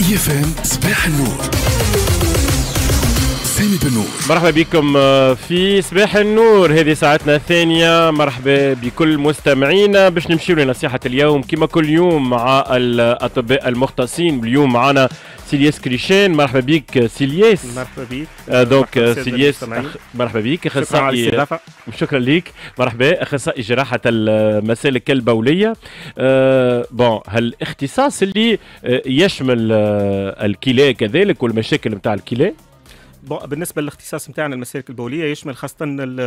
دي اف ام صباح النور. سامي بنور، مرحبا بكم في صباح النور. هذه ساعتنا الثانية. مرحبا بكل مستمعينا باش نمشيو لنصيحة اليوم كما كل يوم مع الأطباء المختصين. اليوم معنا سيلياس كريشان. مرحبا بك سيلياس. مرحبا بك. دونك سيلياس مرحبا بك اخصائي. شكرا لك. مرحبا اخصائي جراحة المسالك البولية. بون هالاختصاص اللي يشمل الكلى كذلك والمشاكل نتاع الكلى. بالنسبه للاختصاص نتاعنا المسالك البوليه يشمل خاصه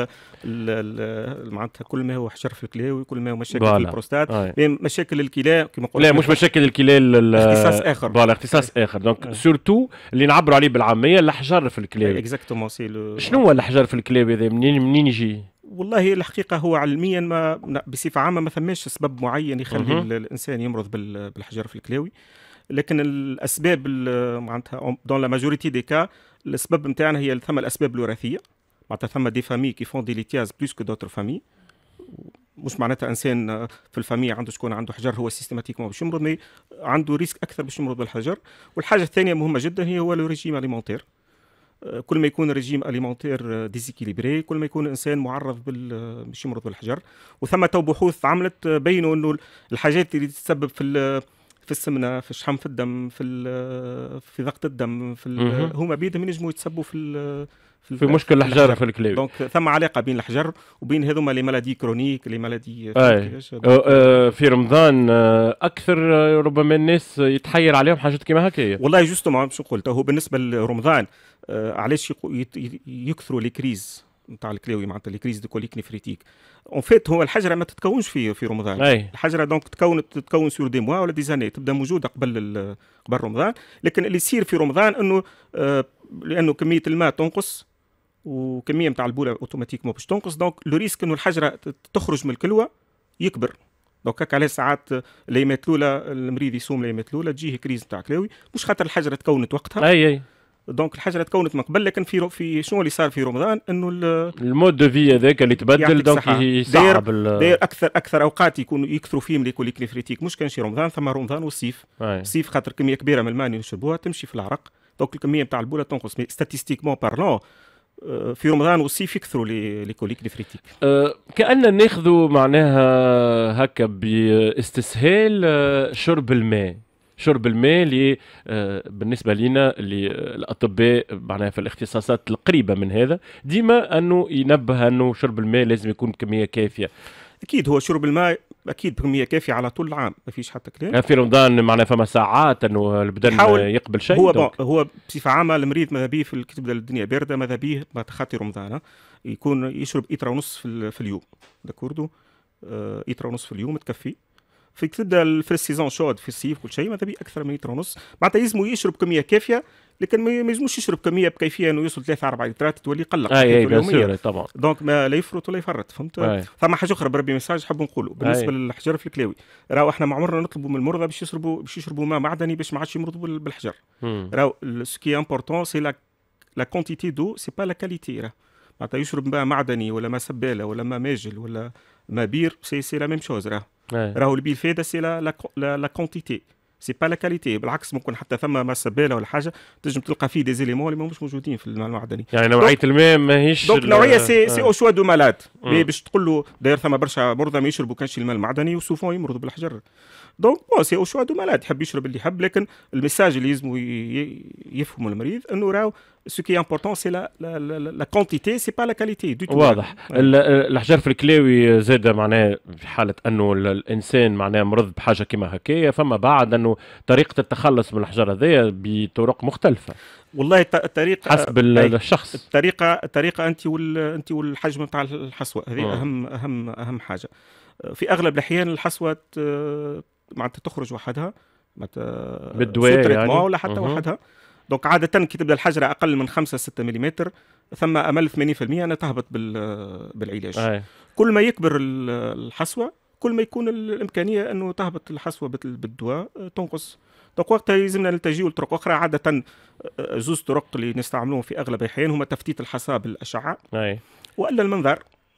معناتها كل ما هو حجر في الكلى وكل ما هو مشاكل في البروستات. مشاكل الكلى كما قلنا لا مش مشاكل الكلى، اختصاص اخر. فوالا اختصاص اخر. دونك سورتو اللي نعبروا عليه بالعاميه الحجر في الكلى. اكزاكتومون شنو هو الحجر في الكلى هذا؟ منين يجي؟ والله الحقيقه هو علميا ما بصفه عامه ما ثماش سبب معين يخلي الانسان يمرض بالحجر في الكلاوي، لكن الاسباب معناتها دون لا ماجوريتي دي كا الاسباب نتاعنا هي ثم الاسباب الوراثيه. معناتها ثم دي فامي كي فون دي ليتياز بلوس كو دوتر فامي. مش معناتها انسان في الفامي عنده شكون عنده حجر هو سيستماتيكمون باش يمرض، مي عنده ريسك اكثر باش يمرض بالحجر. والحاجه الثانيه مهمه جدا هي هو لو ريجيم اليمونتير. كل ما يكون الرجيم اليمونتير ديزيكيليبري كل ما يكون الانسان معرض باش يمرض بالحجر. وثم تو بحوث عملت بينوا انه الحاجات اللي تسبب في السمنه، في الشحم في الدم، في ضغط الدم، هما بيدهم ينجموا يتسبوا في مشكل الحجر في الكلى. دونك ثم علاقه بين الحجر وبين هذوما لي مالادي كرونيك، لي مالادي في رمضان اكثر ربما الناس يتحير عليهم حاجات كيما هكايا. والله جوستومون شو قلت هو بالنسبه لرمضان علاش يكثروا لي كريز نتاع الكلاوي، معناتها لي كريز دو كوليك نفريتيك. اون فيت هو الحجره ما تتكونش في رمضان. الحجره دونك تتكون سور دي موا ولا دي زاني، تبدا موجوده قبل رمضان. لكن اللي يصير في رمضان انه لانه كميه الماء تنقص وكميه نتاع البوله اوتوماتيكمون باش تنقص، دونك لو ريسك انه الحجره تخرج من الكلوه يكبر. دونك هكا على ساعات الايامات الاولى المريض يصوم الايامات الاولى تجيه كريز نتاع كلاوي مش خاطر الحجره تكونت وقتها. اي دونك الحجره تكونت من قبل، لكن في شنو اللي صار في رمضان انه المود دو في هذاك اللي تبدل، دونك يصعب داير اكثر اوقات يكثروا فيهم لي كوليك نفريتيك. مش كان شي رمضان، ثم رمضان والصيف. الصيف خاطر كميه كبيره من الماء يشربوها تمشي في العرق، دونك الكميه نتاع البوله تنقص. مي ستاتيستيكمون بارلون في رمضان والصيف يكثروا لي كوليك نفريتيك. كأننا ناخذوا معناها هكا باستسهال شرب الماء اللي بالنسبه لنا اللي الاطباء معناها في الاختصاصات القريبه من هذا ديما انه ينبه انه شرب الماء لازم يكون كميه كافيه. اكيد هو شرب الماء اكيد بكميه كافيه على طول العام، ما فيش حتى كلام. في رمضان معناها فما ساعات انه البدن يقبل شيء. هو بصفه عامه المريض ماذا بيه في تبدا الدنيا بارده، ماذا بيه بعد خاطر رمضان يكون يشرب إيترا ونص في اليوم. داكوردو إيترا ونص في اليوم تكفي. في تبدا في السيزون شود في الصيف كل شيء ماذا بيه اكثر من لتر ونص. معناتها يلزموا يشرب كميه كافيه، لكن ما يلزموش يشرب كميه بكيفيه انه يوصل 3 4 لترات تولي يقلق. اي طبعا. دونك ما لا يفرط ولا يفرط، فهمت؟ ثم حاجه اخرى بربي مساج حاب نقولوا بالنسبه للحجر في الكلاوي. راهو احنا ما عمرنا نطلبوا من المرضى باش يشربوا ماء معدني باش ما عادش يمرضوا بالحجر. راهو سكي امبورطون سي لا كونتيتي دو سي با لا كاليتي. معناتها يشرب ماء معدني ولا ماء سباله ولا ماء ماجل ولا ماء بير سي لا ميم شوز. راهو اللي بالفايده سي لا كونتيتي سي با لا كاليتي. بالعكس ممكن حتى ثم ماء سباله ولا حاجه تنجم تلقى فيه دي زيليمون اللي مش موجودين في الماء المعدني. يعني نوعيه الماء ماهيش دونك نوعيه سي او شوا دو مالاد. باش تقول له داير ثم برشا مرضى ما يشربوا كانش الماء المعدني وسوفون يمرضوا بالحجر. دونك سي او شوا دو مالاد، يحب يشرب اللي يحب، لكن الميساج اللي لازم يفهموا المريض انه راهو سو كي امبورطون سي لا كونتيتي سي با لا كاليتي دو تو. واضح. الحجر في الكلاوي زاد معناه في حاله انه الانسان معناه مرض بحاجه كيما هكايا، فما بعد انه طريقه التخلص من الحجر هذايا بطرق مختلفه. والله الطريقه حسب الشخص. الطريقه انت والحجم نتاع الحصوه هذه اهم حاجه. في اغلب الاحيان الحصوه معناتها تخرج وحدها، معناتها بالدواء يعني ولا حتى وحدها. دونك عاده كي تبدا الحجره اقل من 5-6 ملم ثم امل 80% انها تهبط بالعلاج. كل ما يكبر الحصوه كل ما يكون الامكانيه انه تهبط الحصوه بالدواء تنقص. دونك وقتها يلزمنا نلتجيو لطرق اخرى. عاده زوز طرق اللي نستعملوهم في اغلب الاحيان هما تفتيت الحصى بالاشعه والا المنظار.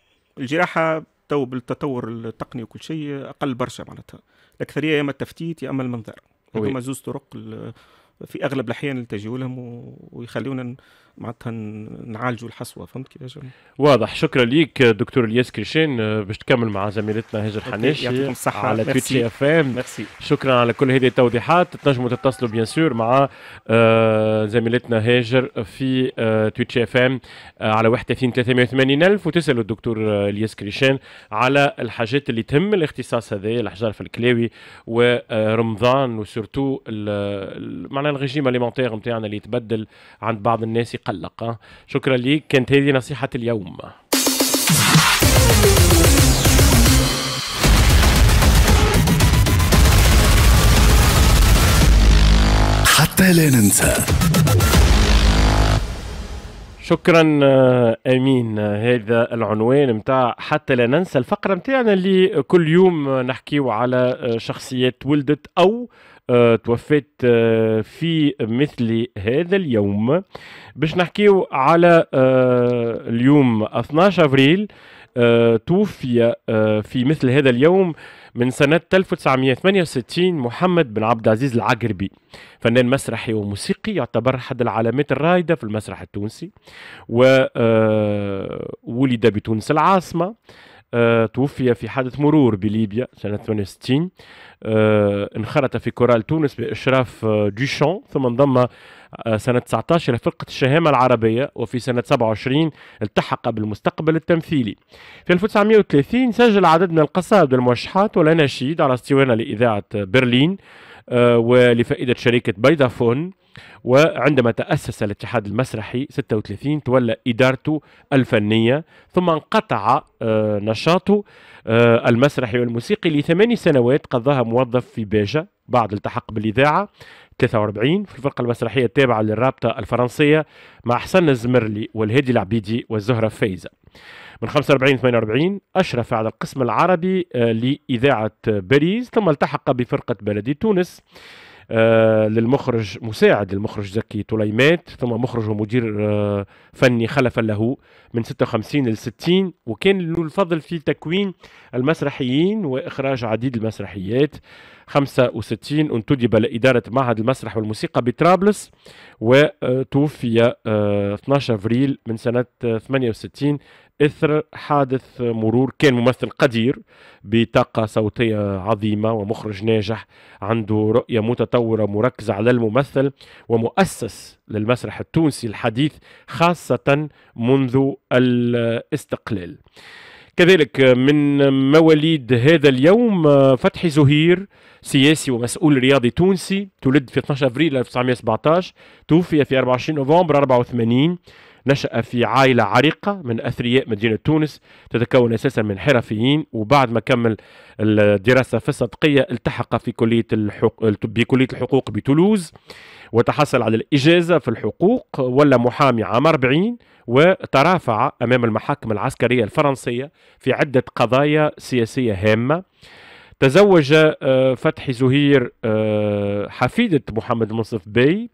الجراحه تو بالتطور التقني وكل شيء اقل برشا، معناتها الاكثريه يا اما التفتيت يا اما المنظار. هما زوز طرق في اغلب الاحيان يلتجئوا لهم ويخلونا معناتها نعالجوا الحصوه. فهمت كيفاش؟ واضح. شكرا ليك دكتور الياس كريشين. باش تكمل مع زميلتنا هاجر حناشي على تويتشي اف ام. شكرا على كل هذه التوضيحات. تنجموا تتصلوا بيان سور مع زميلتنا هاجر في تويتشي اف ام على 31 380 ألف، وتسالوا الدكتور الياس كريشين على الحاجات اللي تهم الاختصاص هذا، الحجار في الكلاوي ورمضان، وسورتو معناها الريجيم اليمونتير نتاعنا اللي يتبدل عند بعض الناس قلق. شكرا ليك. كانت هذه نصيحة اليوم. حتى لا ننسى. شكرا امين. هذا العنوان متاع حتى لا ننسى، الفقره متاعنا اللي كل يوم نحكيو على شخصيات ولدت او توفت في مثل هذا اليوم. باش نحكيو على اليوم 12 افريل. توفي في مثل هذا اليوم من سنة 1968 محمد بن عبد العزيز العقربي، فنان مسرحي وموسيقي، يعتبر أحد العلامات الرائدة في المسرح التونسي، وولد بتونس العاصمة. توفي في حادث مرور بليبيا سنة 68. انخرط في كورال تونس بإشراف دوشان، ثم انضم سنة 19 إلى فرقة الشهامة العربية، وفي سنة 27 التحق بالمستقبل التمثيلي. في 1930 سجل عدد من القصائد والموشحات والأناشيد على اسطوانة لإذاعة برلين ولفائدة شركة بيضافون. وعندما تأسس الاتحاد المسرحي 36 تولى إدارته الفنية، ثم انقطع نشاطه المسرحي والموسيقي ل8 سنوات قضاها موظف في باجة، بعد التحق بالإذاعة 43 في الفرقة المسرحية التابعة للرابطة الفرنسية مع حسن الزمرلي والهادي العبيدي والزهرة فايزة. من 45 48 أشرف على القسم العربي لإذاعة باريس، ثم التحق بفرقة بلدي تونس للمخرج مساعد للمخرج زكي طليمات، ثم مخرج ومدير فني خلفا له من 56 ل 60، وكان له الفضل في تكوين المسرحيين وإخراج عديد المسرحيات. 65 انتدب لإدارة معهد المسرح والموسيقى بطرابلس، وتوفي 12 أفريل من سنة 68 إثر حادث مرور. كان ممثل قدير بطاقة صوتية عظيمة ومخرج ناجح، عنده رؤية متطورة مركزة على الممثل، ومؤسس للمسرح التونسي الحديث خاصة منذ الاستقلال. كذلك من مواليد هذا اليوم فتحي زهير، سياسي ومسؤول رياضي تونسي، تولد في 12 أفريل 1917، توفي في 24 نوفمبر 84. نشأ في عائلة عريقة من أثرياء مدينة تونس تتكون أساسا من حرفيين، وبعد ما كمل الدراسة في الصدقية التحق في بكلية الحقوق بتولوز، وتحصل على الإجازة في الحقوق، ولا محامي عام 40، وترافع أمام المحاكم العسكرية الفرنسية في عدة قضايا سياسية هامة. تزوج فتحي زهير حفيدة محمد منصف بي،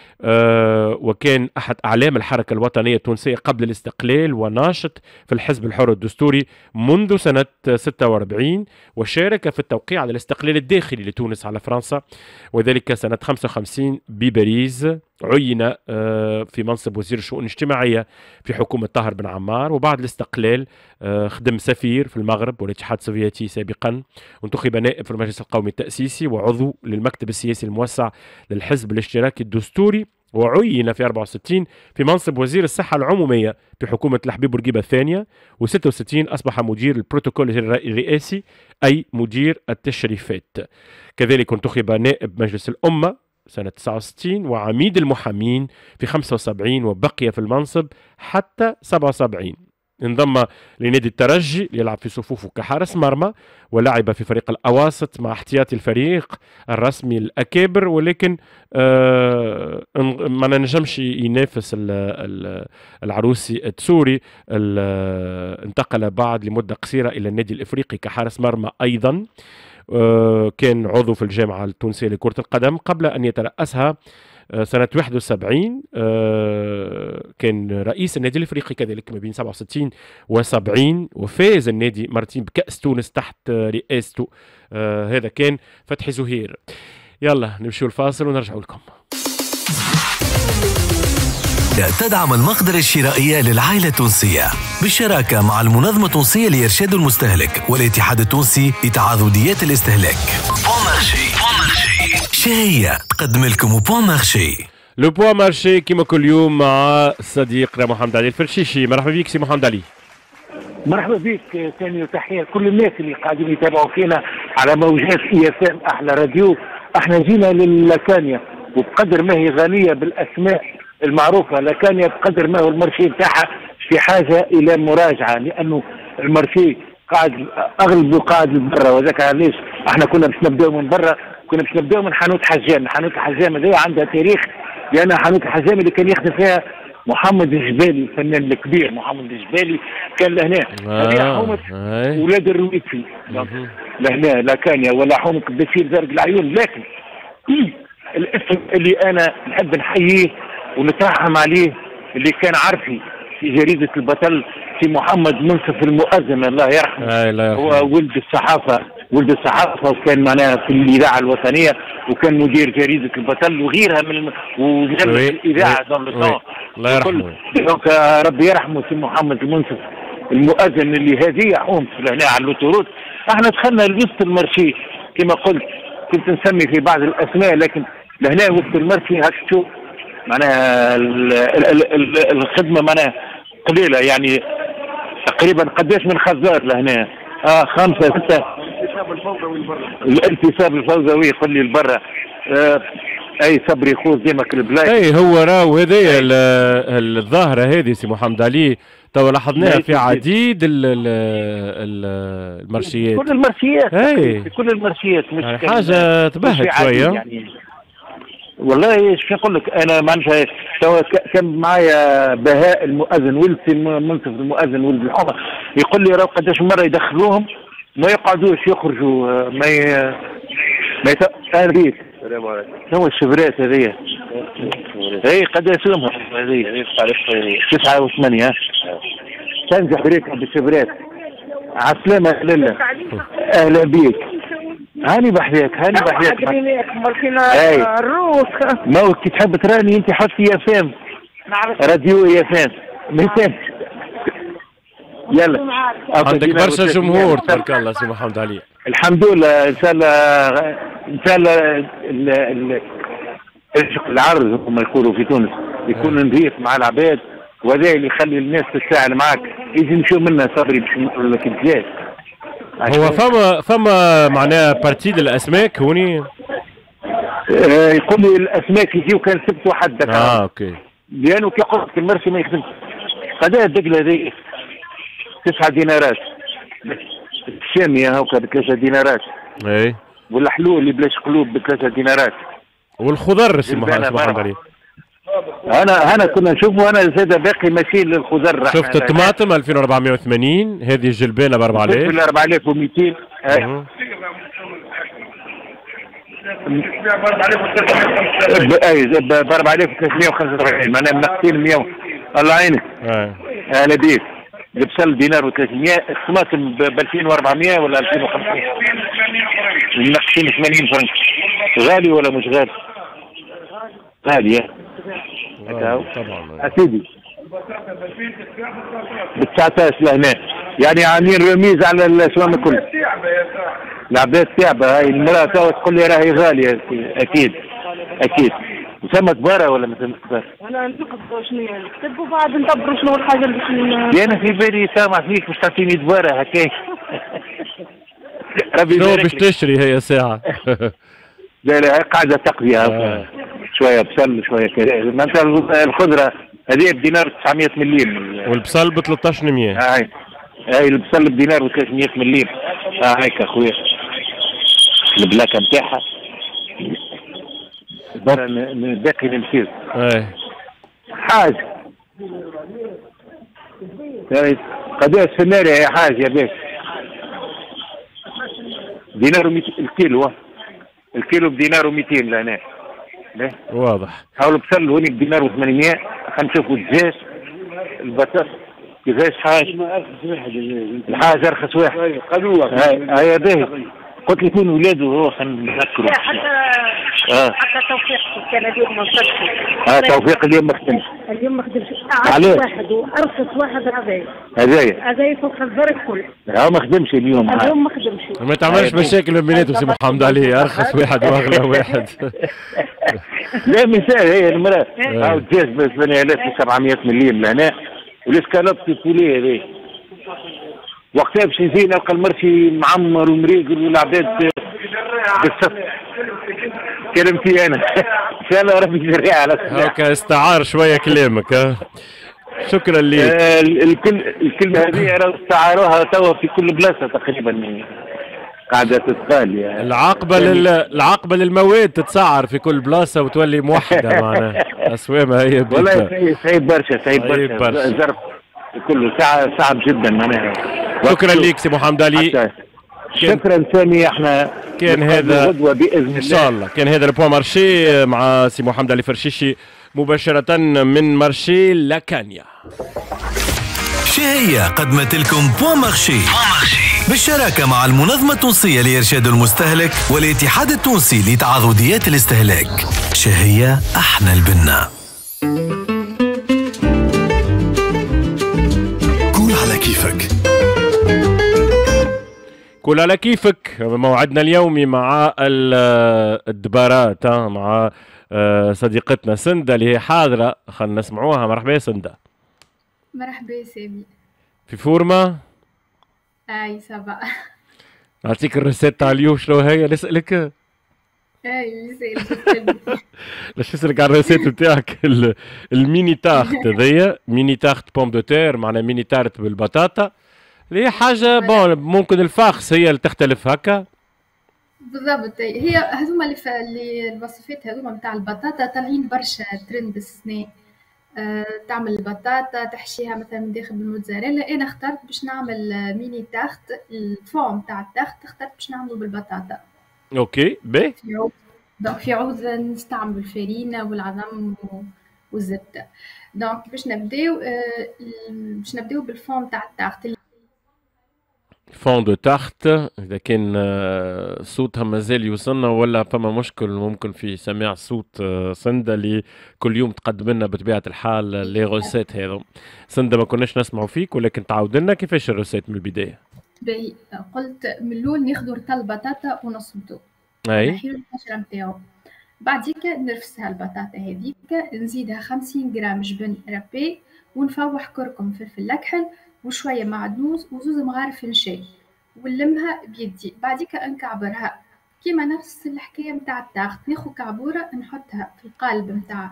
وكان أحد أعلام الحركة الوطنية التونسية قبل الاستقلال، وناشط في الحزب الحر الدستوري منذ سنة 46، وشارك في التوقيع على الاستقلال الداخلي لتونس على فرنسا، وذلك سنة 55 بباريس. عين في منصب وزير الشؤون الاجتماعية في حكومة طاهر بن عمار، وبعد الاستقلال خدم سفير في المغرب والاتحاد السوفيتي سابقا، وانتخب نائب في المجلس القومي التأسيسي وعضو للمكتب السياسي الموسع للحزب الاشتراكي الدستوري، وعين في 64 في منصب وزير الصحة العمومية في حكومة الحبيب بورقيبة الثانية، و66 أصبح مدير البروتوكول الرئاسي أي مدير التشريفات. كذلك انتخب نائب مجلس الأمة سنة 69 وعميد المحامين في 75، وبقي في المنصب حتى 77. انضم لنادي الترجي ليلعب في صفوفه كحارس مرمى، ولعب في فريق الأواسط مع احتياطي الفريق الرسمي الأكابر، ولكن ما نجمش ينافس العروسي التسوري. انتقل بعد لمدة قصيرة إلى النادي الإفريقي كحارس مرمى أيضا. كان عضو في الجامعة التونسية لكرة القدم قبل أن يترأسها سنة 71. كان رئيس النادي الإفريقي كذلك ما بين 67 و70، وفاز النادي مرتين بكأس تونس تحت رئاسته. هذا كان فتحي زهير. يلا نمشيو الفاصل ونرجعوا لكم. لا تدعم المقدرة الشرائية للعائلة التونسية بالشراكة مع المنظمة التونسية لإرشاد المستهلك والاتحاد التونسي لتعاضديات الاستهلاك. بوان مارشي شهية تقدم لكم بوان مارشي. لو بوان مارشي كما كل يوم مع صديقنا محمد علي الفرشيشي. مرحبا بك سي محمد علي. مرحبا بك ثاني، وتحيه لكل الناس اللي قاعدين يتابعوا فينا على موجات EFM احلى راديو. احنا جينا للكانيا، وبقدر ما هي غنيه بالاسماء المعروفه لكانيا بقدر ما هو المارشي بتاعها في حاجه الى مراجعه، لانه المارشي قاعد اغلبه قاعد من برا، وذاك علاش احنا كنا باش نبداو من برا، كنا باش نبداو من حانوت حجام. حانوت الحجام هذه عندها تاريخ، لان حانوت الحجام اللي كان يخدم فيها محمد الجبالي الفنان الكبير محمد الجبالي كان لهنا. هذه حومه ولاد الرويتي لهنا لكانيا، ولا حومه بشير زرق العيون. لكن الاسم اللي انا نحب نحييه ونترحم عليه اللي كان عرفي في جريده البطل في محمد منصف المؤذن الله يرحمه. هو ولد الصحافه وكان معناها في الاذاعه الوطنيه، وكان مدير جريده البطل وغيرها من ومجله الاذاعه دون لو الله يرحمه. دونك ربي يرحمه سي محمد المنصف المؤذن اللي هذه حومت لهنا على اللوتوروت. احنا دخلنا لوسط المارشي كما قلت، كنت نسمي في بعض الاسماء، لكن لهنا وسط المارشي هكتو معناها الخدمه معناها قليله، يعني تقريبا قداش من خزار لهنا؟ 5 6. الانتساب الفوزوي يقول لي البرة. اي صبري خوز ديمك البلاي. اي هو راهو هذايا الظاهره هذه سي محمد علي توا لاحظناها في عديد المارشيات، كل المارشيات، في كل المارشيات. مش يعني حاجه تبهت شويه يعني. والله ايش نقول لك، انا معناتها كان معايا بهاء المؤذن ولد منصف المؤذن ولد الحومه، يقول لي راهو قداش مره يدخلوهم ما يقعدوش يخرجوا ما بيك. السلام عليكم. هو الشبرات هذيا اي قداش يومها هذه 9 و8 تنجح بريك بالشبرات. عالسلامة لله. اهلا بيك. هاني بحذاك مالكينا الروس. ما كي تحب تراني انت حط في EFM راديو EFM مثال. يلا عندك برشا جمهور تبارك الله سي محمد علي. الحمد لله. ان شاء الله العرض هم يقولوا في تونس يكون نظيف مع العباد، وهذا اللي يخلي الناس تتفاعل معك. يجي نشوف منا صبري باش نقول لك ازاي. هو فما معناها بارتي للاسماك هوني. يقول لي الاسماك يجيو كان سبت واحد اوكي. لانه كي قلت المرسي ما يخدمش. قضايا الدقله هذه 9 دينارات، الشاميه هاكا ب3 دينارات. اي والحلول اللي بلاش قلوب ب3 دينارات. والخضر سي محمد علي انا كنا نشوفوا، انا زاد باقي ماشي للخضر. شفت الطماطم 2480 هذه الجلبانه ب 4000 ب 4200. اي ب 4345 معناها منقصين 100. الله يعينك. اهلا بيك. البصل دينار و300، الطماطم ب 2400 ولا 2500 منقصين 80 فرنك. غالي ولا مش غالي؟ غالي طبعا اسيدي ب 19 لهنا، يعني عاملين رميز على الاسوام الكل. العباد تعبه. هاي المراه تقول لي راهي غاليه. اكيد مسمى كبارة ولا مسمى كبارة؟ انا نقصد شنو نكتب وبعد ندبروا شنو الحاجه اللي انا في بالي سامع فيك باش تعطيني كبارة هكاك. شنو باش تشري هي ساعة؟ لا قاعدة تقضيها. شوية بصل شوية كذا. مثلا الخضرة هذه بدينار 900 مليم، والبصل ب 1300. هاي البصل بدينار و300 مليم. هيك اخويا البلاكة نتاعها باقي نمشيو. حاجة قداش في النار يا حاج يا باشا؟ دينار الكيلو بدينار و200 لهنا. واضح. حاولوا بصل هونيك دينار و800. خلينا نشوفوا الدجاج البطاطس كيفاش حاج. الحاج ارخص واحد. هاي باهي. قلت لك وين ولاده هو خلينا نذكروا. حتى توفيق كان اليوم ما خدش. توفيق اليوم ما خدمش. اليوم ما خدمش. علاش؟ واحد وارخص واحد هذايا. هذايا فوق الزر الكل. ما خدمش اليوم. اليوم ما خدمش. ما تعملش مشاكل بيناتهم سي محمد علي، ارخص واحد واغلى واحد. لا مثال هي المراه عاود جاز ب 8700 مليون لهنا والاسكالوب تيفولي هذايا. وقتها باش نجي نلقى المرشي معمر ومريقل والعباد بالصف. كلمتي انا ان شاء الله ربي يجريها على الصلاة. هاكا استعار شويه كلامك. شكرا لك. الكلمه هذه راهو استعاروها توا في كل بلاصه تقريبا قاعده تتقال يعني. العقبه للمواد تتسعر في كل بلاصه وتولي موحده معناها اسوامها هي والله صعيب برشا صعيب برشا زرب كله صعب جدا معناها. شكرا لك سي محمد علي. شكرا سامي. احنا كان هذا غدوه باذن الله ان شاء الله. كان هذا البوان مارشي مع سي محمد علي فرشيشي مباشره من مارشي لاكانيا. شهية قدمت لكم بوان مارشي بالشراكة مع المنظمة التونسية لإرشاد المستهلك والاتحاد التونسي لتعاضديات الاستهلاك. شهية أحنا البنا. كول على كيفك. كل على كيفك. موعدنا اليومي مع الدبارات مع صديقتنا سندة اللي هي حاضرة. خلينا نسمعوها. مرحبا يا سندة. مرحبا سامي. في فورمة؟ اي سافا. نعطيك الريسيت تاع اليوم شنو هي نسألك؟ اي نسألك. باش نسألك على الريسيت بتاعك الميني تاخت هذيا. ميني تاخت بوم دو تير معناها ميني تارت بالبطاطا. هي حاجة بون ممكن الفاخس هي اللي تختلف هكا. بالضبط. هي هذوما اللي الوصفات هذوما نتاع البطاطا طالعين برشا ترند السنة. تعمل البطاطا تحشيها مثلا من داخل بالموتزاريلا. انا اخترت باش نعمل ميني تاخت. الفورم تاع التاخت اخترت باش نعمله بالبطاطا. اوكي باهي. دونك في عوض نستعمل الفرينة والعظم والزبدة. دونك باش نبداو بالفورم تاع التاخت. فون دو تاخت. اذا كان صوتها مازال يوصلنا ولا فما مشكل ممكن في سماع صوت سندة اللي كل يوم تقدم لنا بطبيعه الحال لي روسيت هذو. سندة ما كناش نسمعوا فيك ولكن تعاود لنا كيفاش الروسيت من البدايه. باهي. قلت من الاول ناخذ رطل بطاطا ونصبطو. اي. نحيو القشره نتاعو. بعديك نرفسها البطاطا هذيك نزيدها 50 غرام جبن رابي ونفوح كركم فلفل اكحل وشويه معدنوس وزوز مغارف نشاي ونلمها بيدي. بعديك نكعبرها كيما نفس الحكايه نتاع التاخت. ناخذ كعبوره نحطها في القالب نتاع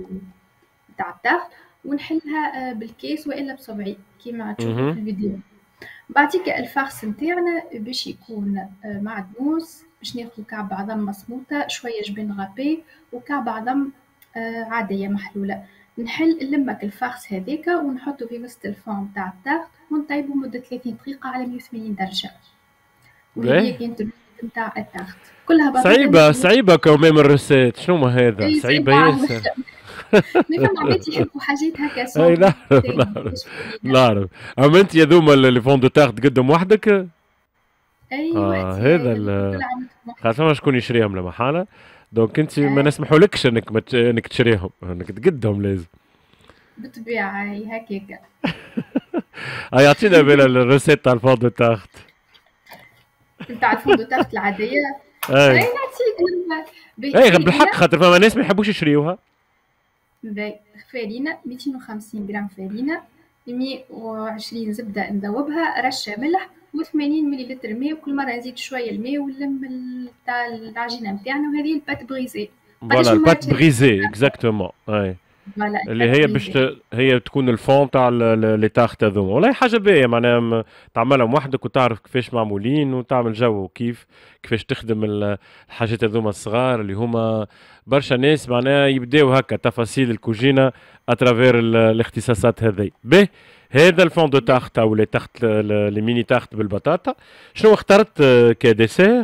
التاخت ونحلها بالكيس والا بصبعي كيما تشوفوا في الفيديو. بعديك الفاخس نتاعنا باش يكون معدنوس. باش ناخذ كعب عظم مسموطه شويه جبن غابي وكعب عظم عاديه محلوله. نحل نلمك الفاخس هذاك ونحطه في وسط الفوم تاع التاخت ونطيبه مده 30 دقيقه على 180 درجه. وهي كانت نتاع التاخت كلها صعيبه كمان الريسيت. شنو ما هذا صعيبه ياسر. ما فما عباد يحبوا حاجات هكا صعيبه. نعرف. اما انت يا ذوما اللي فون دو تاخت قدم وحدك. ايوه هذا خاصة شكون يشريهم لما حالة. دونك انت ما نسمحولكش انك تشريهم انك تقدهم لازم بالطبيعة. هكاك. يعطينا بين الريسيت تاع الفون دو تاخت. نتاع الفون دو تاخت العادية. اي نعطيك بالحق خاطر فما ناس ما يحبوش يشريوها. باهي. فرينة 250 غرام فرينة 120 زبدة نذوبها رشة ملح و80 مليلتر ماء وكل مرة نزيد شوية الماء ونلم تاع العجينة نتاعنا وهذه البات بريزي. فوالا البات بريزي اكزاكتومون. اي اللي هي باش هي تكون الفون تاع لي تاخت هذوما. والله حاجه باهيه معناها تعملهم وحدك وتعرف كيفاش معمولين وتعمل جو كيفاش تخدم الحاجات هذوما الصغار اللي هما برشا ناس معناها يبداو هكا تفاصيل الكوجينه اترافير الاختصاصات هذي. به هذا الفون دو تاخت او لي تاخت لي ميني تاخت بالبطاطا. شنو اخترت كديسير؟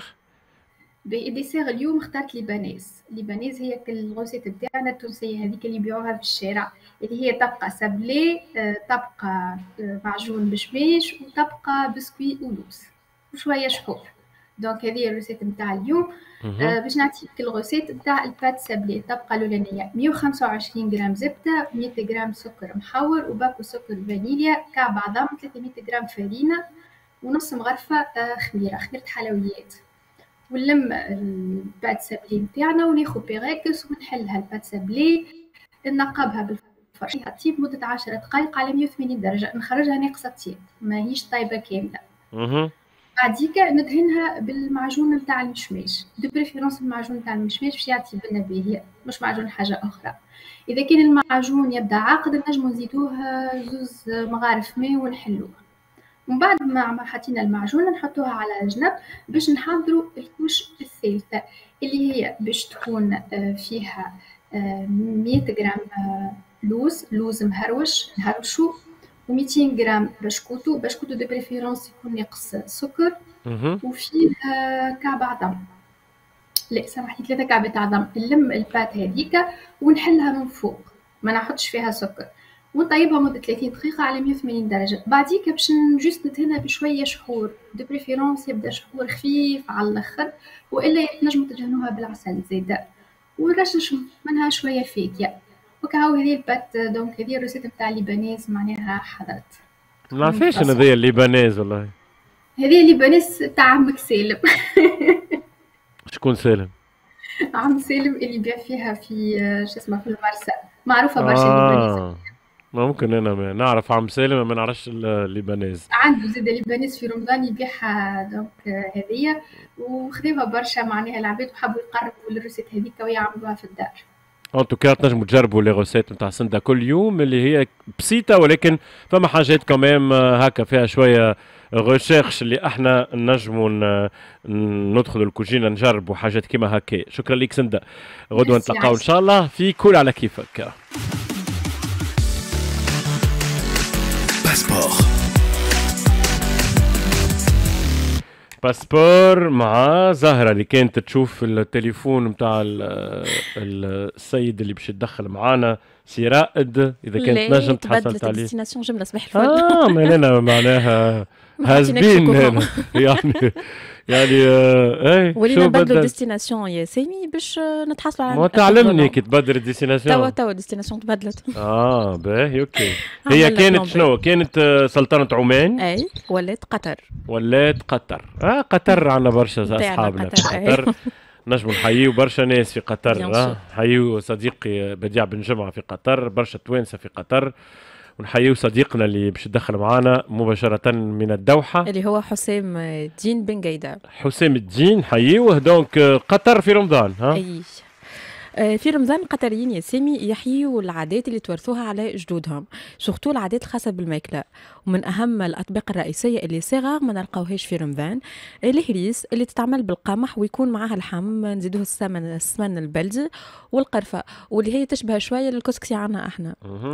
ديسير اليوم اخترت ليبانيز هي الغوسيت بتاعنا التونسيه هذيك اللي يبيعوها في الشارع اللي هي تبقى سابلي تبقى معجون بشماش وتبقى بسكوي ولوز وشويه شحوف. دونك هذه الروسيت نتاع اليوم. باش نعطيك الغوسيت نتاع البات سابلي. الطبقه الاولانيه 125 غرام زبده، 100 غرام سكر محور وباكو سكر فانيليا، كعب عظم، 300 غرام فرينه، ونص مغرفه خميره حلويات. ونلم البات سابلي نتاعنا وناخذ بيغاكس ونحلها البات سابلي، ننقبها بالفرش طيب مده 10 دقائق على 180 درجه، نخرجها ناقصه طيب ماهيش طايبه كامله. بعديك ندهنها بالمعجون نتاع المشماش، دو بريفيرونس المعجون نتاع المشماش باش يعطي بنه باهيه، مش معجون حاجه اخرى. اذا كان المعجون يبدا عاقد نجمو نزيدوه 2 مغارف ماء ونحلوه. ومن بعد ما حطينا المعجون نحطوها على جنب باش نحضروا الكوش الثالثه اللي هي باش تكون فيها 100 غرام لوز مهروش نهرشو، و200 غرام بشكوتو دو بريفيرونس يكون ناقص سكر، وفيه كعب عظم، لا سامحني 3 كعبات عظم. نلم البات هذيك ونحلها من فوق، ما نحطش فيها سكر، ونطيبها مده 30 دقيقه على 180 درجه. بعديك باش جوست ندهنها بشويه شحور، دو بريفيرونس يبدا شحور خفيف على الاخر، والا تنجموا تدهنوها بالعسل زياده، ونرشش منها شويه فاكهه. وكهو هذه البات. دونك هذه الروسيت نتاع الليبانيز معناها حضرت. ما نعرفش انا ذي الليبانيز والله. هذه الليبانيز تاع عمك سالم. شكون سالم؟ عم سالم اللي يبيع فيها في شو اسمه في المرسى، معروفه برشا الليبانيز. ممكن انا ما نعرف عم سالم، ما نعرفش الليبانيز. عنده زيد الليبانيز في رمضان يبيعها، دونك هذيا وخذوها برشا معناها العباد وحبوا يقربوا للروسيت هذيك ويعملوها في الدار. ان توكا تنجموا تجربوا لي غوسيت نتاع سندا كل يوم اللي هي بسيطه، ولكن فما حاجات كمان هكا فيها شويه ريشيرش اللي احنا نجموا ندخلوا الكوجينه نجربوا حاجات كيما هكا. شكرا لك سندا، غدوه نتلاقاو ان شاء الله في كل على كيفك. باسبور مع زهرة اللي كانت تشوف التليفون متاع السيد اللي باش يتدخل معانا سي رائد، اذا كانت نجم تحصلت عليه. ديستيناسيون جمله صباح الفل. مالنا معناها هازبين هنا يعني اي ولينا نبدلوا ديستيناسيون يا سامي باش نتحصلوا على ما تعلمني كي تبدل الديستيناسيون. توا الديستيناسيون تبدلت. باهي اوكي. هي كانت شنو؟ كانت سلطنة عمان. اي ولات قطر. قطر عندنا برشا اصحابنا في قطر. نجموا نحييو برشا ناس في قطر. نحييو صديقي بديع بن جمعة في قطر، برشا توانسة في قطر، ونحييو صديقنا اللي باش يدخل معنا مباشرة من الدوحة اللي هو حسام الدين بن قيدة. حسام الدين حييوه. دونك قطر في رمضان. أي في رمضان القطريين يا سامي يحيوا العادات اللي تورثوها على جدودهم، سورتو العادات الخاصة بالماكلة. ومن أهم الأطباق الرئيسية اللي صغار ما نلقاوهاش في رمضان الهريس اللي تتعمل بالقمح ويكون معها اللحم، نزيدوه السمن البلدي والقرفة، واللي هي تشبه شوية الكسكسي عنا احنا.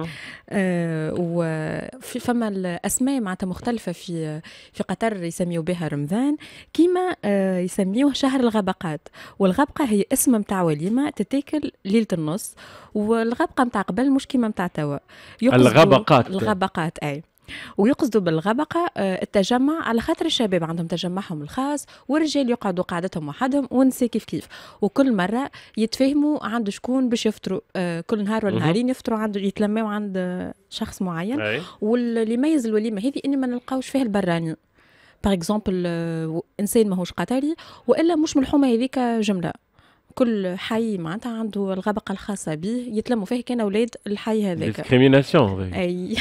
فما الأسماء معناتها مختلفة في قطر يسميوا بها رمضان، كيما يسميوه شهر الغبقات. والغبقة هي اسم متاع وليمة تتاكل ليلة النص، والغبقة متاع قبل مش كيما متاع توا. الغبقات أي. ويقصدوا بالغبقة التجمع على خاطر الشباب عندهم تجمعهم الخاص، والرجال يقعدوا قعدتهم وحدهم، والنساء كيف وكل مرة يتفاهموا عند شكون باش يفطروا. كل نهار ولا نهارين يفطروا عند يتلموا عند شخص معين. واللي يميز الوليمة هذه إني ما نلقاوش فيها البراني. باغ اكزومبل إنسان ماهوش قطري وإلا مش ملحومة هذيك جملة، كل حي معناتها عنده الغبقة الخاصة به يتلموا فيه كان أولاد الحي هذاك. ديسكريميناسيون. أي.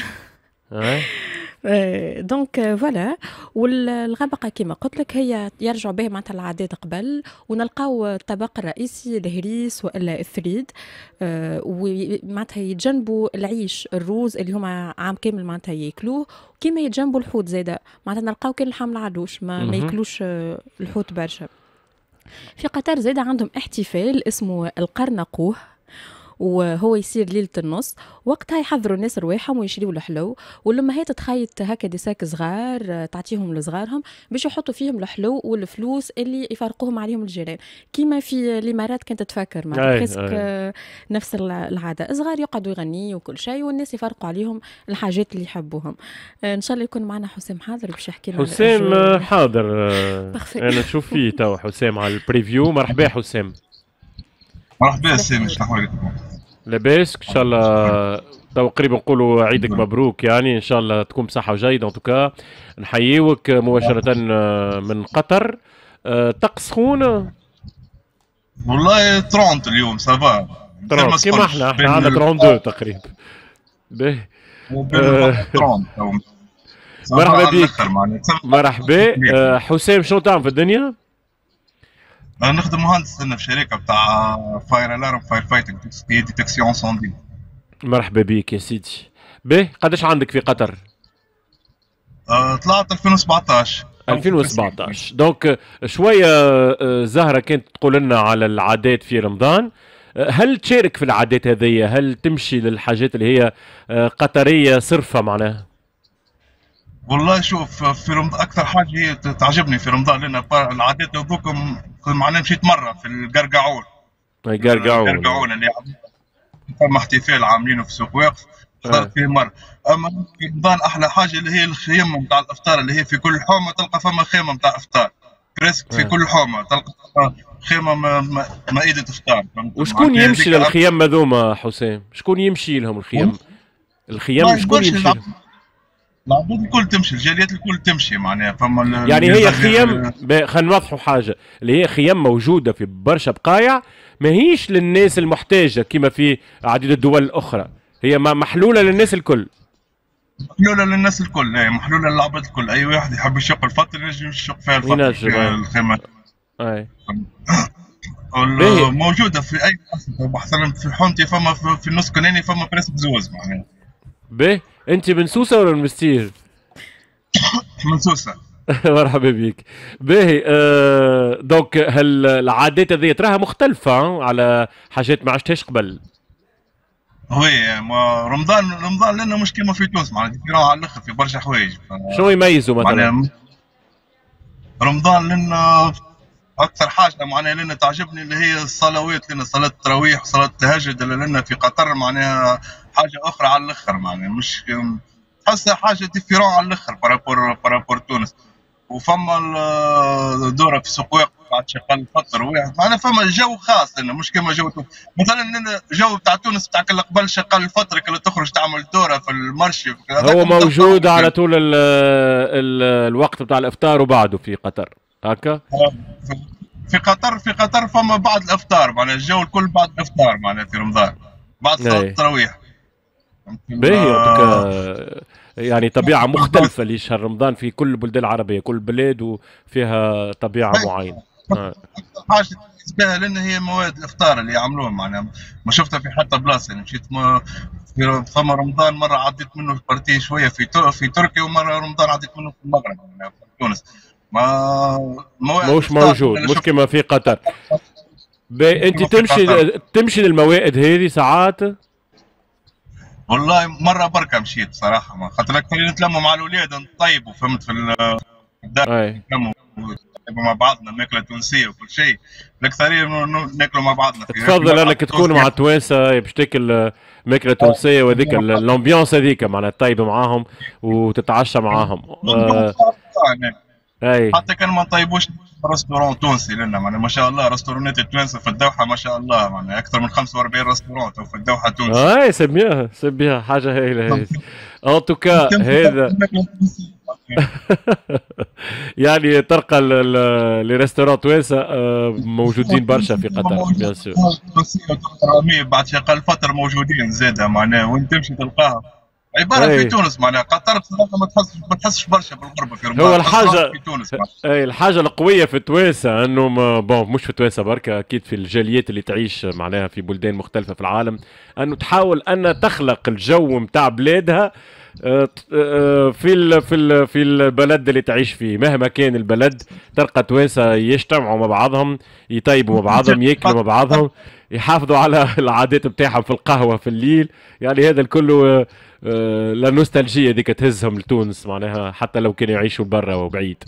دونك فوالا. والغبقه كما قلت لك هي يرجع بها معناتها العادات قبل، ونلقاو الطبق الرئيسي الهريس والا الثريد، ومعناتها يتجنبوا العيش الروز اللي هما عام كامل معناتها ياكلوه، كيما يتجنبوا الحوت زاده معناتها نلقاو كان اللحم العدوش ما ياكلوش الحوت برشا. في قطر زاده عندهم احتفال اسمه القرنقوه، وهو يصير ليله النص، وقتها يحضروا الناس رواحهم ويشريوا الحلو، والامهات تخيط هكا دي ساك صغار تعطيهم لصغارهم باش يحطوا فيهم الحلو والفلوس اللي يفرقوهم عليهم الجيران، كيما في الامارات كانت تفكر مع بريسك نفس العاده. صغار يقعدوا يغنيوا وكل شيء والناس يفرقوا عليهم الحاجات اللي يحبوهم. ان شاء الله يكون معنا حسام حاضر باش يحكي لنا. حسام حاضر. انا نشوف فيه تو حسام على البريفيو. مرحبا حسام. مرحبا سامي، شنو احوالكم؟ لاباس ان شاء الله. تو قريب نقولوا عيدك مبروك، يعني ان شاء الله تكون بصحه وجيده. ان توكا نحييوك مباشره من قطر. طقس سخون والله 30 اليوم سافا 30 كيما احنا عندنا 32 تقريبا. باهي مرحبا بك. مرحبا حسام، شنو تعمل في الدنيا؟ انا نخدم مهندس في شركه بتاع فاير الارم فاير فايتنج ديتكسيون سوندي. مرحبا بك يا سيدي. باهي قداش عندك في قطر؟ طلعت 2017. 2017 دونك شويه. زهره كانت تقول لنا على العادات في رمضان. هل تشارك في العادات هذه؟ هل تمشي للحاجات اللي هي قطريه صرفه معناها؟ والله شوف، في رمضان اكثر حاجه هي تعجبني في رمضان، لان العادات هذوكم معناها مشيت مره في القرقعون. القرقعون اللي فما احتفال عاملينه في سوق واقف، حضرت فيه مره. اما في رمضان احلى حاجه اللي هي الخيمه نتاع الافطار، اللي هي في كل حومه تلقى فما خيمه نتاع افطار. بريسك في كل حومه تلقى خيمه مائده افطار. وشكون يمشي للخيام هذوما حسام؟ شكون يمشي لهم الخيام؟ الخيام شكون يمشي لهم؟ العباد الكل تمشي، الجاليات الكل تمشي معناها. فما يعني هي خيام، خلينا نوضحوا حاجه، اللي هي خيام موجوده في برشا بقايع، ماهيش للناس المحتاجه كما في عديد الدول الاخرى، هي محلوله للناس الكل. محلوله للناس الكل، اي محلوله للعباد الكل. اي واحد يحب يشق الفطر ينجم يشق فيها الفطر في الخيمه. اي موجوده في اي مثلا في حومتي، فما في النص كناني فما بريس بزوز معناها. باهي انت من سوسه ولا من مستير؟ من سوسه. مرحبا بك. باهي دونك هل العادات هذه تراها مختلفه على حاجات ما عشتهاش قبل؟ وي رمضان لنا مش كيما في تونس معناها، ديفيرون على الاخر في برشا حوايج. شنو يميزوا مثلا؟ رمضان لنا اكثر حاجه معناها لنا تعجبني اللي هي الصلوات، لنا صلاه التراويح وصلاه التهجد اللي لنا في قطر معناها حاجه اخرى على الاخر، معناها مش تحسها حاجه ديفيرون على الاخر بارابور تونس. وفما الدوره في سوق واقف بعد شغال الفطر واحد معناها فما جو خاص لنا، مش كما جو مثلا لنا جو بتاع تونس بتاع كل قبل شغال الفطر كل تخرج تعمل دوره في المرشي هو موجود على طول الوقت بتاع الافطار وبعده في قطر هكا. في قطر فما بعد الافطار معناها الجو الكل بعد الافطار معناها في رمضان بعد صلاه التراويح. باهي يعني طبيعه مختلفه لشهر رمضان في كل البلدان العربيه، كل بلاد وفيها طبيعه معينه. حاجه بالنسبه لنا هي مواد الافطار اللي يعملوها معناها ما شفتها في حتى بلاصه. يعني مشيت فما رمضان مره عديت منه بارتي شويه في تركيا، ومره رمضان عديت منه في المغرب في تونس. مش موجود، مش كما في قطر. انت تمشي للموائد هذه ساعات؟ والله مره بركه مشيت صراحه، خاطر اكثر نتلموا مع الاولاد نطيبوا فهمت في الدار، نتلموا مع بعضنا ماكله تونسيه وكل شيء، الاكثريه ناكلوا مع بعضنا. تفضل انك تكون مع توانسه باش تاكل ماكله تونسيه وهذيك الامبيونس هذيك معناها تطيب معاهم وتتعشى معاهم. حتى كان ما نطيبوش ريستورون تونسي لنا معناها ما شاء الله ريستورونات التوانسه في الدوحه ما شاء الله معناها اكثر من 45 ريستورون في الدوحه تونسي. سميها حاجه هايله هذه. ان توكا هذا يعني تلقى لي ريستورون توانسه موجودين برشا في قطر بيان سور. بعد شغال فتره موجودين زاده معناها وين تمشي تلقاها عباره في تونس معناها قطر بصراحه ما تحسش برشا بالغربه في رمضان. هو الحاجه في تونس اي الحاجه القويه في توانسه انه بون مش في توانسه بركه، اكيد في الجاليات اللي تعيش معناها في بلدان مختلفه في العالم، انه تحاول ان تخلق الجو نتاع بلادها في البلد اللي تعيش فيه، مهما كان البلد تلقى توانسه يجتمعوا مع بعضهم، يطيبوا مع بعضهم، ياكلوا مع بعضهم، يحافظوا على العادات بتاعهم في القهوه في الليل. يعني هذا الكل لا نوستالجيا ديك تهزهم لتونس معناها، حتى لو كانوا يعيشوا برا وبعيد.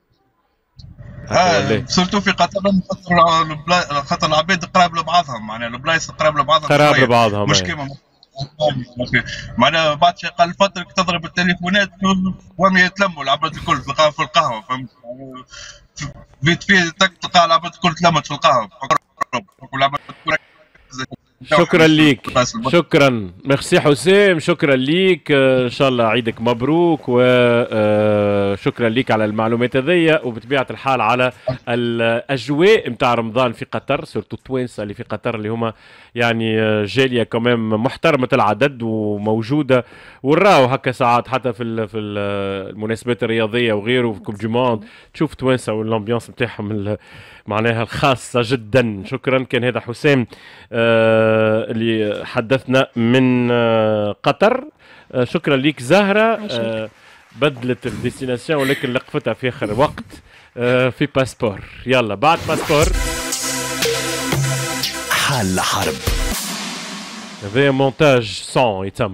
سورتو في قطر خاطر العباد قراب لبعضهم، معناها البلايص قراب لبعضهم مش كيما معناها بعد شي قال فتره تضرب التليفونات وهم يتلموا العباد الكل تلقاهم في القهوه، فهمت؟ في تلقى العباد الكل تلمت في القهوه. شكرا ليك، شكرا، ميرسي حسام، شكرا ليك، ان شاء الله عيدك مبروك، وشكرا ليك على المعلومات هذيا، وبطبيعه الحال على الاجواء نتاع رمضان في قطر، سورتو التوانسه اللي في قطر اللي هما يعني جاليه كمان محترمه العدد وموجوده، ونراو هكا ساعات حتى في المناسبات الرياضيه وغيره، في كوب دو موند تشوف توانسه والامبيونس نتاعهم معناها الخاصه جدا. شكرا. كان هذا حسام اللي حدثنا من قطر. شكرا ليك زهره. بدلت الديستيناسيون ولكن لقفتها في اخر وقت في باسبور. يلا بعد باسبور حال حرب، هذا مونتاج صون يتم.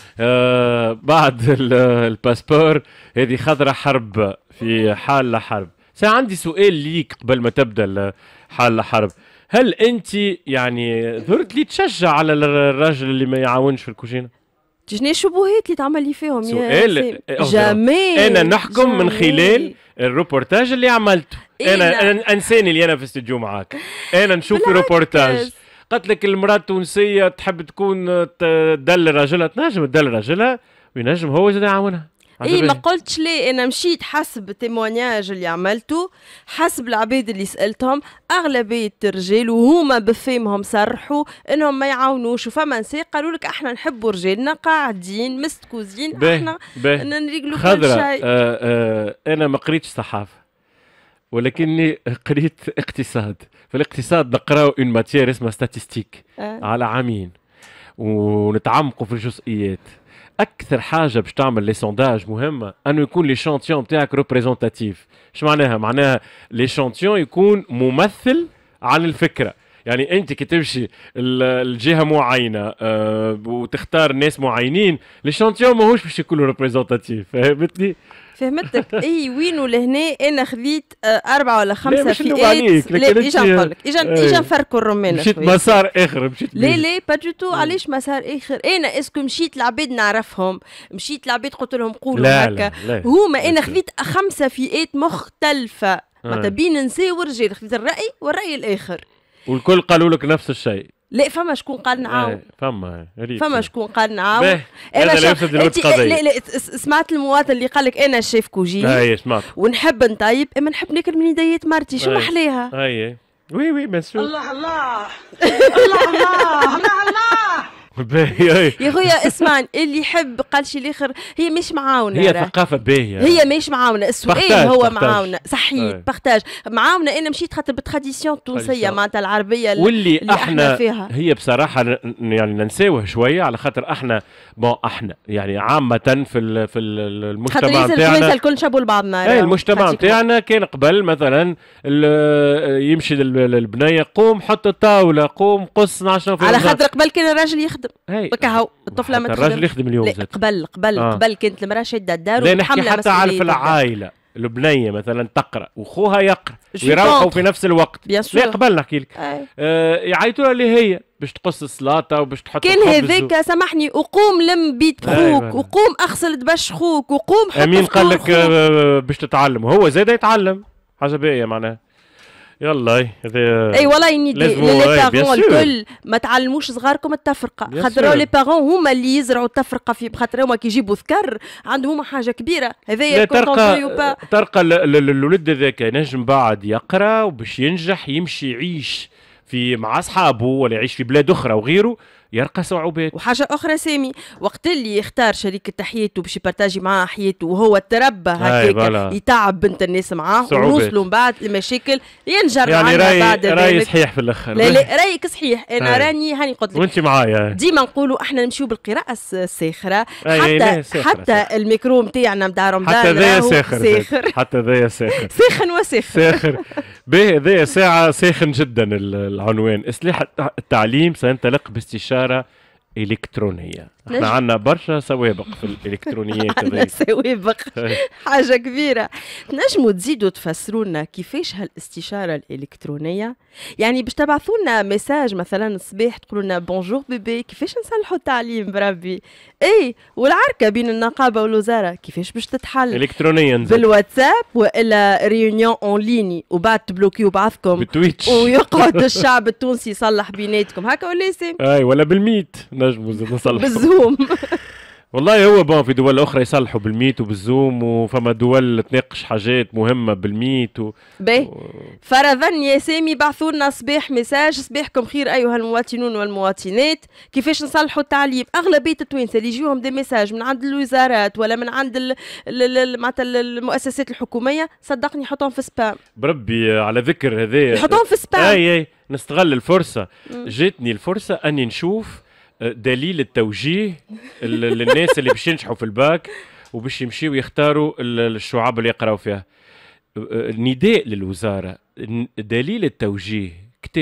بعد الباسبور هذه خضرة حرب في حال حرب. عندي سؤال ليك قبل ما تبدا حال الحرب، هل انت يعني ظهرت لي تشجع على الراجل اللي ما يعاونش في الكوجينه؟ شنو الشبهات اللي تعمل فيهم سؤال جامي. انا نحكم جامي. من خلال الروبورتاج اللي عملته. انا انساني اللي انا في استديو معاك، انا نشوف روبورتاج قالت لك المراه التونسيه تحب تكون تدل راجلها، تنجم تدل راجلها وينجم هو زاد يعاونها. ما قلتش ليه، انا مشيت حسب التيمونياج اللي عملته، حسب العباد اللي سالتهم، اغلبيه الرجال وهما بفهمهم صرحوا انهم ما يعاونوش، وفما نساء قالوا لك احنا نحبوا رجالنا قاعدين مستكوزين، احنا نريقلوا كل شيء. انا ما قريتش صحافه ولكني قريت اقتصاد. في الاقتصاد نقراو اون ماتيير اسمها ستاتستيك على عامين ونتعمقوا في الجزئيات. اكثر حاجه باش تعمل لي سونداج مهمه انه يكون لي شانتيون نتاعك ريبريزونتاتيف. اش معناها؟ معناها لي شانتيون يكون ممثل عن الفكره. يعني انت كي تمشي الجهه معينه وتختار ناس معينين، لي شانتيون ماهوش باش يكونوا ريبريزونتاتيف. فهمتني؟ فهمتك. اي وين ولهنا انا خذيت 4 ولا 5 فئات. لا اجا نقول لك اجا نفركوا الرمان مشيت مسار اخر. مشيت لا با دو تو. علاش مسار اخر؟ انا اسكو مشيت لعباد نعرفهم، مشيت لعباد قلت لهم قولوا هكا هما. انا خذيت 5 فئات مختلفه معناتها بين نساء ورجال، خذيت الراي والراي الاخر والكل قالوا لك نفس الشيء. لا فما شكون قال نعاون، فما شكون قال نعاون. انا لا سمعت المواطن اللي قال لك انا شيف كوجين ونحب نطيب، اما نحب ناكل من يديات مرتي، شو محليها؟ اي وي مسؤول. الله الله الله الله الله الله. يا خويا اسمعني، اللي يحب قال شي الاخر هي مش معاونه، هي ثقافه باهيه، هي مش معاونه. السؤال هو معاونه صحيح بارتاج معاونه. انا مشيت خاطر بالتراديسيون التونسيه معناتها العربيه واللي احنا فيها. هي بصراحه يعني ننساوه شويه على خاطر احنا احنا يعني عامه في المجتمع نتاعنا الكل شابوا لبعضنا. المجتمع نتاعنا كان قبل مثلا يمشي للبنيه قوم حط الطاوله، قوم قص نعشر على خاطر قبل كان الراجل يخدم هكا. الطفله ما تخدم، الراجل يخدم اليوم. قبل كانت المراه شاده الدار ومتحمله حتى على في العائله البنيه مثلا تقرا واخوها يقرا ويروحوا في نفس الوقت. لا قبل نحكي لك يعيطوا لها اللي هي باش تقص السلاطه وباش تحط كان هذاك سامحني، وقوم لم بيت خوك وقوم اغسل دبش خوك وقوم حط مين قال لك باش تتعلم؟ هو زاد يتعلم حاجه باهيه معناها. يلا اي والله يني لي بارون الكل ما تعلموش صغاركم التفرقه، خاطر لي بارون هما اللي يزرعوا التفرقه في، خاطر هما كي يجيبوا ذكر عندهم هما حاجه كبيره. هذايا ترقى الولد هذاك ينجم بعد يقرا وباش ينجح يمشي يعيش في مع اصحابه ولا يعيش في بلاد اخرى وغيره يلقى صعوبات. وحاجه اخرى سامي، وقت اللي يختار شريكة حياته باش يبارتاجي معاه حياته وهو تربى هكاك يتعب بنت الناس معاه ونوصلوا من بعد المشاكل ينجر يعني بعد راي صحيح في الاخر. لا رايك صحيح، انا راني هاني قلت لك وانت معايا ديما نقولوا احنا نمشيو بالقراءه الساخره حتى الميكرو نتاعنا نتاع رمضان حتى ذا ساخر حتى ذا ساخر ساخن وساخر باهي ذا ساعه ساخن جدا. العنوان إصلاح التعليم سينطلق باستشارة إلكترونية. احنا عندنا برشا سوابق في الإلكترونيات. عندنا سوابق حاجة كبيرة. تنجموا تزيدوا تفسروا لنا كيفاش هالاستشارة الإلكترونية؟ يعني باش تبعثوا لنا ميساج مثلا الصباح تقولوا لنا بونجور بيبي كيفاش نصلحوا التعليم بربي؟ اي والعركة بين النقابة والوزارة كيفاش باش تتحل؟ إلكترونيا بالواتساب والا ريونيون اون ليني وبعد تبلوكيو بعضكم بتويتش ويقعد الشعب التونسي يصلح بيناتكم هكا ولا يسام؟ اي ولا بالميت نجموا نصلحوا بالزوم. والله هو بون في دول اخرى يصلحوا بالميت وبالزوم وفما دول تناقش حاجات مهمه بالميت فرضا يا سامي بعثوا لنا صباح ميساج صباحكم خير ايها المواطنون والمواطنات كيفاش نصلحوا التعليم. اغلبيه التوانسه اللي يجيهم دي ميساج من عند الوزارات ولا من عند معناتها المؤسسات الحكوميه صدقني يحطوهم في سبام. بربي على ذكر هذا يحطوهم في سبام. اي نستغل الفرصه. جاتني الفرصه اني نشوف دليل التوجيه للناس اللي باش ينجحوا في الباك وباش يمشيوا يختاروا الشعب اللي يقراوا فيها. نداء للوزارة دليل التوجيه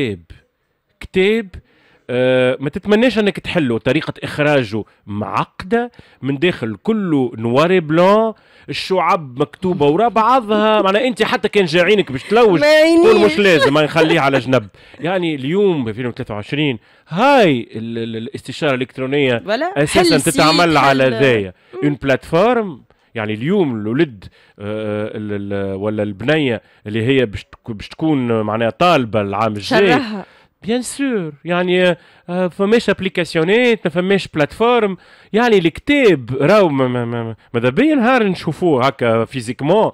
كتاب ما تتمناش انك تحله. طريقة اخراجه معقدة من داخل كله نواري بلان الشعب مكتوبة ورا بعضها. معناها انت حتى كان جاعينك باش تلوج تقول مش لازم ما نخليه على جنب. يعني اليوم ب 2023 هاي الاستشارة الإلكترونية اساسا تتعمل على ذايا اون بلاتفورم. يعني اليوم الولد ولا البنية اللي هي باش تكون معناها طالبة العام الجاي بيان سور يعني فماش ابليكاسيونات ما فماش بلاتفورم. يعني الكتاب راهو ماذا بيا نهار نشوفوه هكا فيزيكمون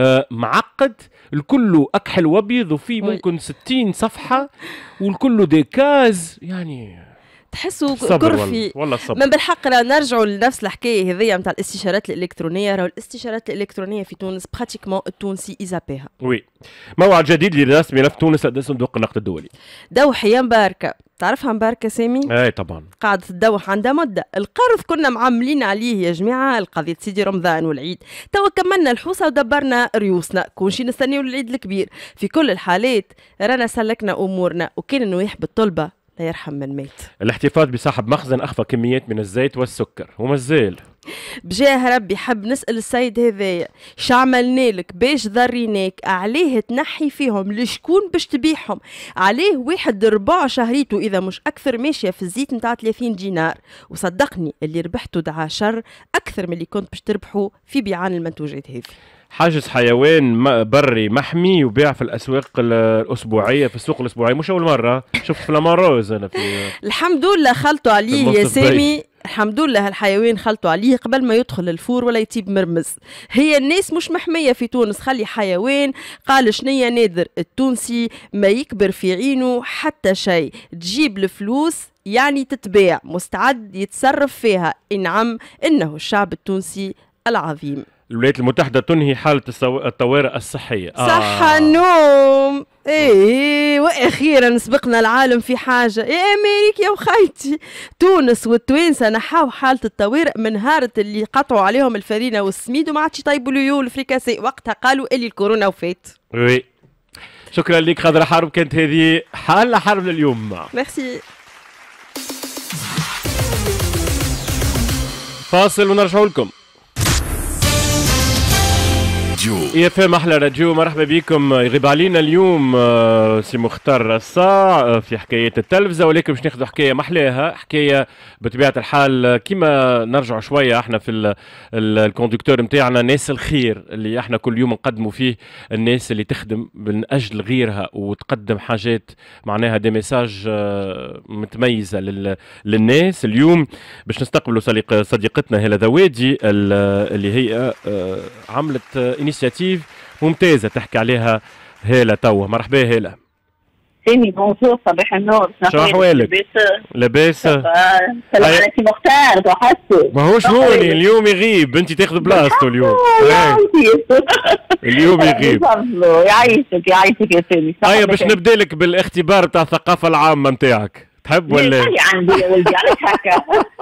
معقد الكل اكحل وابيض وفيه ممكن 60 صفحة والكل ديكاز. يعني تحسوا كرفي من بالحق نرجعوا لنفس الحكايه هذيا نتاع الاستشارات الالكترونيه. راهو الاستشارات الالكترونيه في تونس براتيكمون التونسي يزابيها. وي موعد جديد لرسم ملف تونس لدى صندوق النقد الدولي. دوحيه مباركه تعرفها مباركه سامي؟ اي طبعا قاعده تدوح عندها مده. القرض كنا معملين عليه يا جماعه القضيه سيدي رمضان والعيد توا كملنا الحوسه ودبرنا ريوسنا كونشي نستنيو العيد الكبير. في كل الحالات رانا سلكنا امورنا وكان انه يحب الطلبه لا يرحم من مات. الاحتفاظ بصاحب مخزن اخفى كميات من الزيت والسكر ومازال بجاه ربي حب نسأل السيد هذايا شعملنا لك باش ضريناك عليه تنحي فيهم لشكون باش تبيعهم عليه واحد ربع شهريته إذا مش أكثر ماشية في الزيت نتاع 30 دينار وصدقني اللي ربحته دعا شر أكثر من اللي كنت باش تربحه في بيعان المنتوجات هذه. حاجز حيوان بري محمي وبيع في الأسواق الأسبوعية في السوق الأسبوعية مش أول مرة شفت في لاماروز أنا في الحمد لله خلطوا عليه يا سامي الحمد لله الحيوان خلطوا عليه قبل ما يدخل الفور ولا يطيب مرمز. هي الناس مش محمية في تونس خلي حيوان قال شنية نادر التونسي ما يكبر في عينه حتى شيء تجيب الفلوس يعني تتباع مستعد يتصرف فيها. إنعم إنه الشعب التونسي العظيم. الولايات المتحدة تنهي حالة الطوارئ الصحية. صحة نوم ايه واخيرا سبقنا العالم في حاجة يا امريكا وخيتي. تونس والتوانسة نحاو حالة الطوارئ من نهار اللي قطعوا عليهم الفرينة والسميد وما عادش يطيبوا اليو الفريكاسي وقتها قالوا اللي الكورونا وفات. وي شكرا لك خضرة حرب كانت هذه حالة حرب لليوم. ميرسي. فاصل ونرجعوا لكم. اي اف ام احلى راديو مرحبا بكم. يغيب علينا اليوم سي مختار رصاع في حكايات التلفزه ولكن باش ناخذ حكايه محلاها حكايه بطبيعه الحال كيما نرجع شويه احنا في الكوندكتور نتاعنا ناس الخير اللي احنا كل يوم نقدموا فيه الناس اللي تخدم من اجل غيرها وتقدم حاجات معناها دي ميساج متميزه للناس. اليوم باش نستقبلوا صديقتنا هلا ذوادي اللي هي عملت انيشيتيف ممتازه تحكي عليها هاله توا. مرحبا هاله. سامي بونجور صباح النور. شو احوالك؟ لاباس؟ سلام عليك مختار توحشتوا. ما هو شلوني اليوم يغيب، انت تاخذ بلاصته اليوم. اليوم يغيب. يعيشك يا سامي. هيا باش نبدا لك بالاختبار بتاع الثقافه العامه نتاعك، تحب ولا؟ عندي يا ولدي علاش هكا؟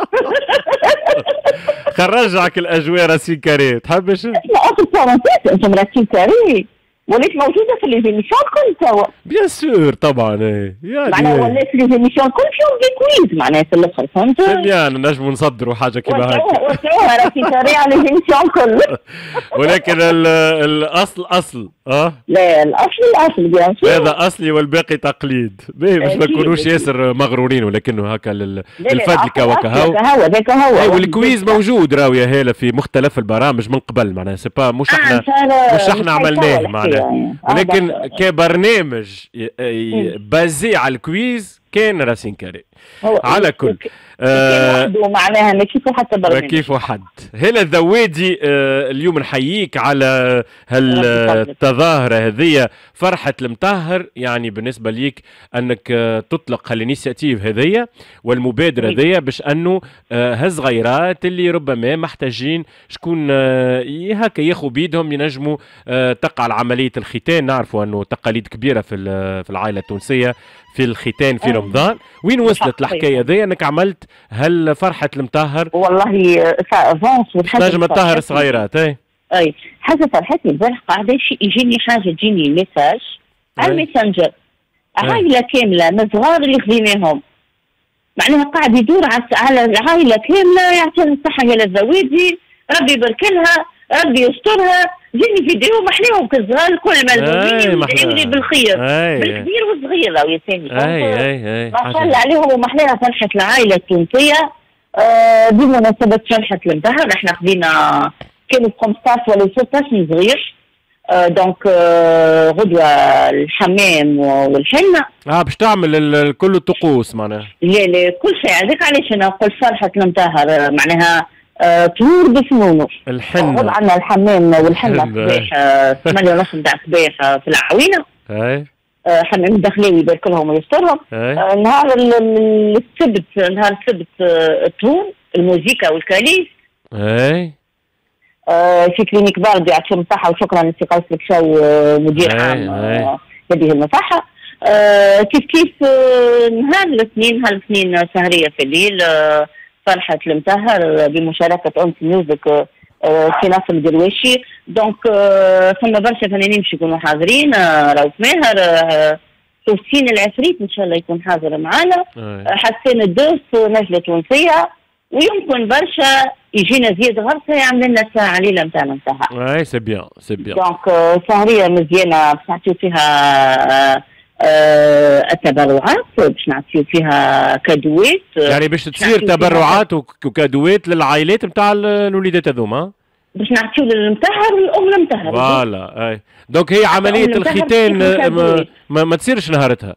خرجعك الاجواء راسين كاري، تحبش؟ لا اصل فرنسيس انتم راسين كاري وليت موجوده في لي زيميسيون الكل توا. بيان سور طبعا يعني معناها ولات في لي زيميسيون الكل فيهم دي كويز معناها في الاخر فهمت؟ بيان نجموا نصدروا حاجه كيما هكا. وسعوها راسين كاري على لي زيميسيون الكل. ولكن الاصل اصل لا الاصل بيان سور. هذا اصلي والباقي تقليد. باهي باش ما نكونوش ياسر مغرورين ولكنه هكا للفضل كا هو. هذاك هو. والكويز موجود راهو يا هاله في مختلف البرامج من قبل معناها سي با مش احنا عملناه معناها. ولكن كبرنامج بازي على الكويز كان راسين كاري على كل معناها ما كيف حتى برنامج كيف حد. هلا الذوادي اليوم نحييك على هالتظاهره هذه، فرحه المطهر يعني بالنسبه ليك انك تطلق هالانيسياتيف هذه والمبادره هذه باش انه هالصغيرات اللي ربما محتاجين شكون هكا ياخذوا بيدهم ينجموا تقع عمليه الختان. نعرفوا انه تقاليد كبيره في العائله التونسيه في الختان في رمضان. وين وصلت الحكايه ذي انك عملت هل فرحه المطهر؟ والله افونس نجم تطهر الصغيرات. اي حاجه فرحتني البارح قاعده يجيني حاجه تجيني ميساج على الميسنجر عائله كامله من صغار اللي خذيناهم معناها قاعد يدور على العائله كامله يعطيهم الصحه يا الزويدي ربي يبارك لها ربي يسترها. جيني فيديو محليهم كالصغار الكل ملمومين ومدعين لي بالخير بالكبير والصغير راهو يا سامي. ما شاء الله عليهم ومحليها فرحه العائله التونسيه. بمناسبه فرحه المطهر احنا خذينا كانوا 15 ولا 16 صغير دونك غدوه الحمام والحنه باش تعمل كل الطقوس معناها. لا كل شيء هذاك علاش انا قلت فرحه المطهر معناها طيور بفنونه. الحنه عندنا الحمام والحنه صباح 8 ونص نتاع الصباح في العوينه. حمام داخلي يبارك لهم ويسترهم. نهار السبت التون الموسيقى والكاليس. في كلينيك بارد يعطيهم الصحه وشكرا لسي قيس الكشاو مدير عام يديه المصحه. كيف نهار الاثنين سهريه في الليل فرحة المطهر بمشاركة أنس ميوزك في ناصر الدرويشي. دونك ثم برشا فنانين باش يكونوا حاضرين. روف ماهر حسين العفريت إن شاء الله يكون حاضر معنا. حسين الدوس نجلة تونسية ويمكن برشا يجينا زياد غرسة يعمل لنا ساعة ليلة نتاعنا نتاعها. سي بيان سي بيان. دونك سهرية مزيانة باش نعطيو فيها التبرعات باش نعطيو فيها كادوات. يعني باش تصير تبرعات وكادوات للعائلات نتاع الوليدات هذوما باش نعطيو للمطهر والام المطهر. فوالا دونك هي عمليه الختان ما تصيرش نهارتها.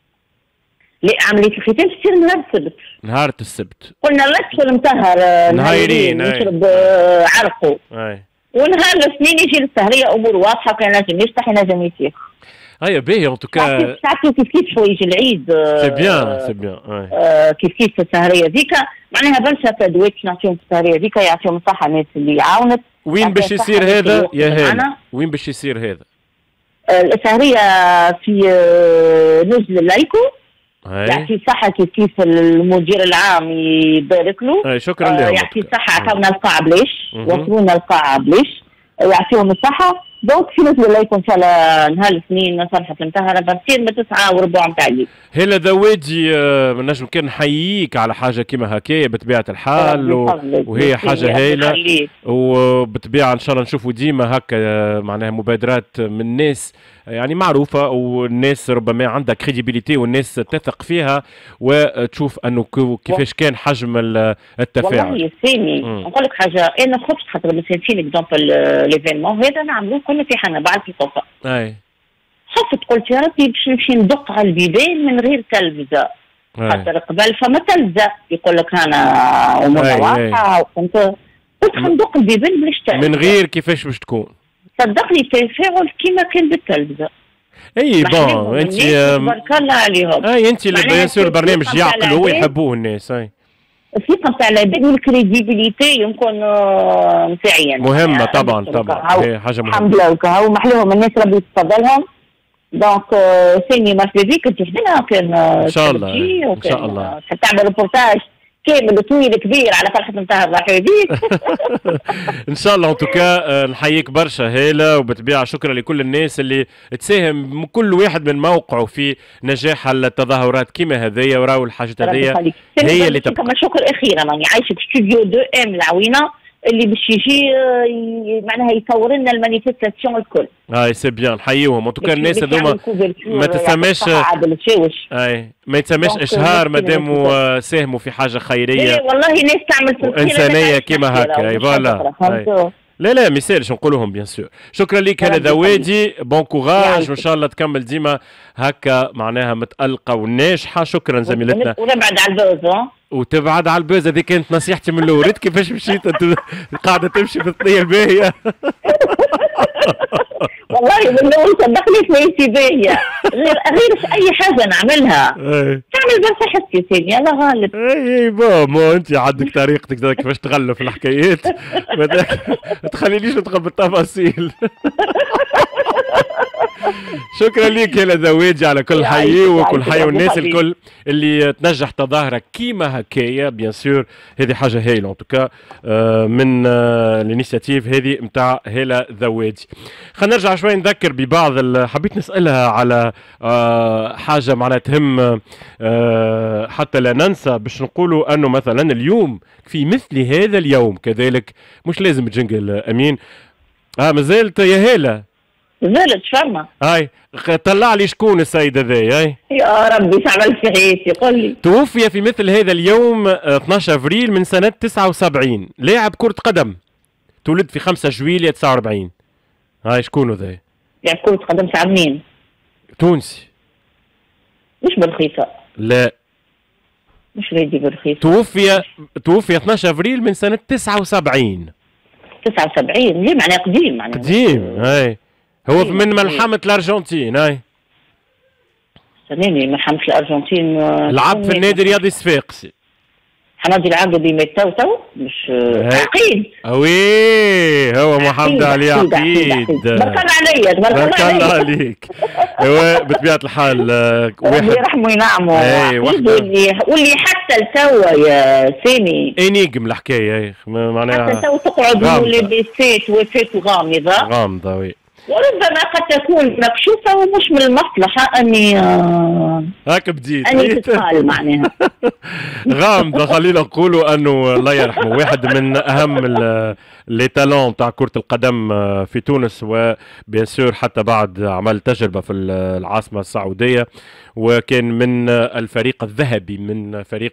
لا عمليه الختان تصير نهار السبت. قلنا لا المطهر نهارين يشرب عرقه ونهار الاثنين يجي للسهريه امور واضحه كان لازم يفتح ينجم يسير. باهي ان توكا ساعتو كيف يجي العيد. سي بيان كيف السهريه ذيك معناها برشا كادوات نعطيهم في السهريه ذيك يعطيهم الصحه الناس اللي عاونت. وين باش يصير هذا يا هاني؟ وين باش يصير هذا؟ السهريه في نزل اللايكو. يعطي الصحه كيف المدير العام يبارك له. شكرا لهم. يعطي الصحه عطاونا القاعه بلاش وصلونا القاعه بلاش يعطيهم الصحه. دونك في نزل الله يكون ان شاء الله نهار الاثنين فرحه المطهره بتصير من 9:15 نتاع الليل. هلا ذوادي نجم كان نحييك على حاجه كيما هكايا بطبيعه الحال وهي حاجه هايله وبطبيعه ان شاء الله نشوفوا ديما هكا معناها مبادرات من الناس يعني معروفه والناس ربما عندها كريديبيليتي والناس تثق فيها وتشوف انه كيفاش كان حجم التفاعل. والله يسامي نقول لك حاجه انا خفت خاطر مثلا في اكزومبل ليفينمون هذا نعملوه كنا في حنا بعد في صفا. خفت قلت يا ربي باش نمشي ندق على البيبان من غير تلفزه خاطر قبل فما تلفزه يقول لك انا امورنا واضحه وكنت قلت ندق البيبان بلاش تلفزه من غير كيفاش باش تكون. صدقني التفاعل كيما كان بالتلفزه. اي بون انت تبارك الله عليهم. اي انت بيان سور البرنامج يعقلوا ويحبوه الناس. اي الثقه نتاع العباد والكريديبيليتي يمكن نتاعي مهمه طبعا هي حاجه مهمه. الحمد لله وكهو محلوهم الناس ربي يتفضلهم. دونك ثاني مرحبا بك انت هنا كان ان شاء الله ان شاء الله تعمل ريبورتاج كامل طويل كبير على فرحه نتاع مرحبا بك. ان شاء الله. ان توكا نحييك برشا هاله، وبالطبيعه شكرا لكل الناس اللي تساهم كل واحد من موقعه في نجاح التظاهرات كيما هذيا، وراو الحاجات هذيا هي اللي تبقى. كما شكر اخيرا راني عايشه في استوديو 2 ام العوينه اللي باش يجي معناها يصور لنا المانيفيستاسيون الكل. سي بيان نحييهم. ان توكا الناس هذوما ما تسماش ما يتسماش اشهار مادام ساهموا في حاجه خيريه. والله ناس تعمل انسانيه كيما هكا. اي فوالا لا ما يسالش نقولهم بيان سور. شكرا لك هلا ذوادي، بون كوراج وان شاء الله تكمل ديما هكا معناها متألقة وناجحة. شكرا زميلتنا. ونبعد على البوز وتبعد على البوز، هذه كانت نصيحتي من الاول. كيفاش مشيت قاعدة تمشي في الثنية الباهية. والله من الاول صدقني ثنيتي باهية، غير اي حاجة نعملها تعمل برشا حسي ثاني الله غالب. اي بون انت عندك طريقتك كيفاش تغلف الحكايات، ما تخلينيش ندخل بالتفاصيل. شكرا لك يا ذوادي على كل حي وكل حي والناس الكل اللي تنجح تظاهرة كيما هكايا. بيان سور هذه حاجه هايله ان توكا من الانيشيتيف هذه نتاع هاله ذوادي. خلينا نرجع شوي نذكر ببعض حبيت نسالها على حاجه معناها تهم حتى لا ننسى، باش نقولوا انه مثلا اليوم في مثل هذا اليوم كذلك مش لازم جنجل امين مازالت يا هاله زالت شفرنا. هاي طلع لي شكون السيد هذا؟ هاي يا ربي ايش عمل في حياتي قل لي. توفي في مثل هذا اليوم 12 افريل من سنه 79 لاعب كرة قدم تولد في 5 جويلية 49. هاي شكون ذا؟ لاعب كرة قدم تاع منين؟ تونسي. مش بالخيفة. لا مش ريدي بالخيفة. توفي 12 افريل من سنه 79. 79 ليه معناه قديم معناه. قديم هاي. هو من ملحمة الأرجنتين. هاي سنيني ملحمة الأرجنتين. لعب في النادي الرياضي الصفاقسي. حمادي العقبي مات تو مش عقيد. وي هو محمد علي عقيد. تبارك عليا تبارك الله عليك. هو بطبيعة الحال واحد يرحمه وينعمه. واللي حتى لتوا يا سامي انيجم الحكاية معناها حتى توا تقعد لابسات وفات غامضة وي. وربما قد تكون مكشوفة ومش من المصلحة أني هاك بديت أني تتقال معناها. غامضة. خلينا نقولوا أنه الله يرحمه واحد من أهم لي تالون تاع كرة القدم في تونس، وبيان سور حتى بعد عمل تجربة في العاصمة السعودية، وكان من الفريق الذهبي من فريق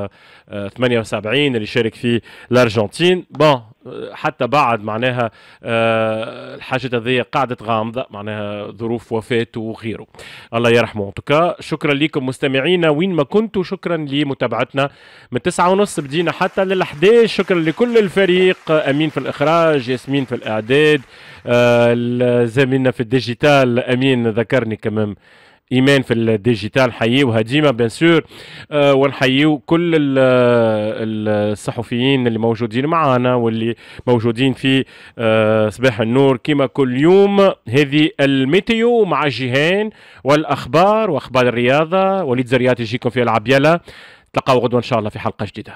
78 اللي شارك فيه الأرجنتين. بون حتى بعد معناها الحاجة هذه قعدت غامضة معناها ظروف وفاته وغيره. الله يرحمه. ان توكا شكرا لكم مستمعينا وين ما كنتوا، شكرا لمتابعتنا من 9:30 بدينا حتى لل11. شكرا لكل الفريق، امين في الاخراج، ياسمين في الاعداد، زميلنا في الديجيتال امين ذكرني كمان، ايمان في الديجيتال نحييوها ديما بيان سور، ونحييو كل الصحفيين اللي موجودين معنا واللي موجودين في صباح النور كما كل يوم. هذه الميتيو مع جيهان والاخبار واخبار الرياضه. وليد زريات يجيكم في العبيله. تلقاو غدوه ان شاء الله في حلقه جديده.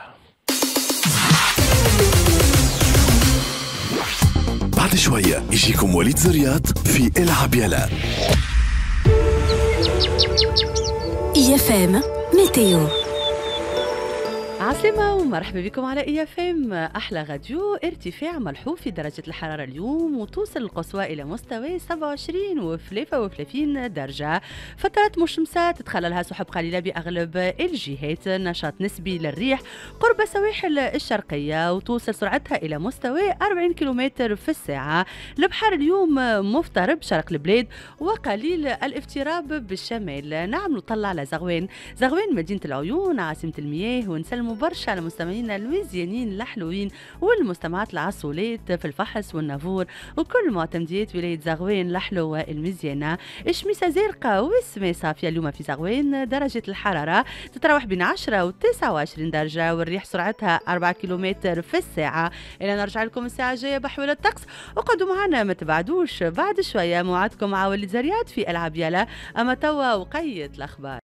بعد شويه يجيكم وليد زريات في العبيله. EFM ميتيو. عسلامة ومرحبا بكم على EFM أحلى غاديو. ارتفاع ملحوظ في درجة الحرارة اليوم وتوصل القصوى إلى مستوى 27 و33 درجة. فترات مشمسة تتخللها سحب قليلة بأغلب الجهات، نشاط نسبي للريح قرب السواحل الشرقية وتوصل سرعتها إلى مستوى 40 كيلومتر في الساعة. البحر اليوم مفترب شرق البلاد وقليل الافتراب بالشمال. نعم نطلع على زغوان مدينة العيون عاصمة المياه ونسلم عليكم برشا على مستمعينا المزيانين الحلوين والمستمعات العسولات في الفحص والنافور وكل معتمديات ولاية زغوان الحلوة المزيانة. الشميسة زرقاء والسماء صافية اليوم في زغوان. درجة الحرارة تتراوح بين 10 و 29 درجة والريح سرعتها 4 كيلومتر في الساعة. إلى نرجع لكم الساعة الجاية بحول الطقس وقعدوا معنا ما تبعدوش، بعد شوية موعدكم مع وليد زريات في ألعاب يالا. أما توا وقيت الأخبار.